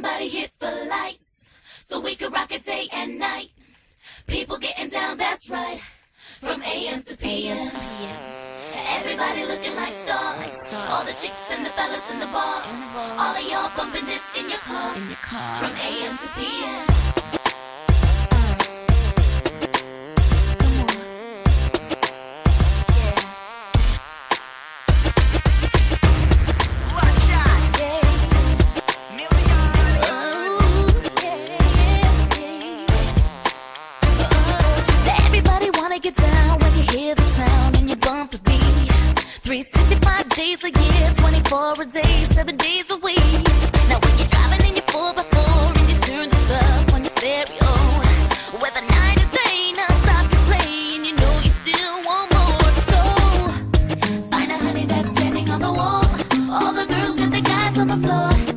Everybody hit the lights so we can rock it day and night. People getting down, that's right, from AM to PM. Everybody looking like stars. All the chicks and the fellas in the bars. All of y'all bumping this in your cars. From AM to PM. Get down when you hear the sound and you bump the beat. 365 days a year, 24 a day, 7 days a week. Now when you're driving in your 4x4 and you turn this up on your stereo, whether night or day, non-stop you play and you know you still want more. So find a honey that's standing on the wall. All the girls get the guys on the floor.